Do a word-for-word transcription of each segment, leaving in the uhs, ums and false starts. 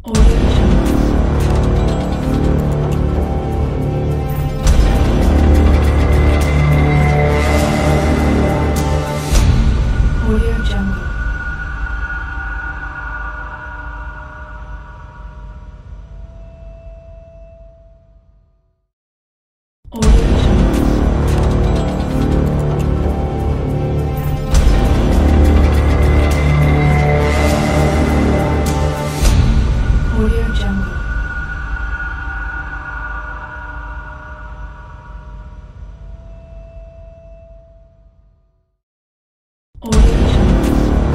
Audio Jungle. Audio Jungle. Audio Jungle. Audio Jungle. Audio Jungle.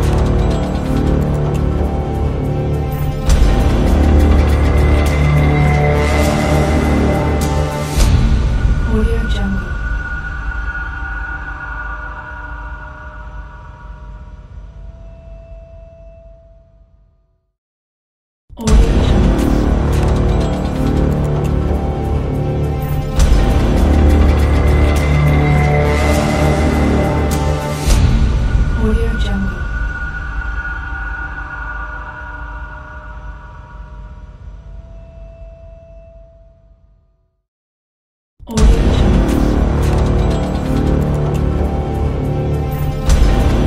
Audio Jungle. Audio Jungle. Audio Jungle. Audio Jungle.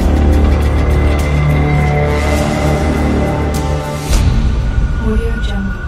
Audio Jungle.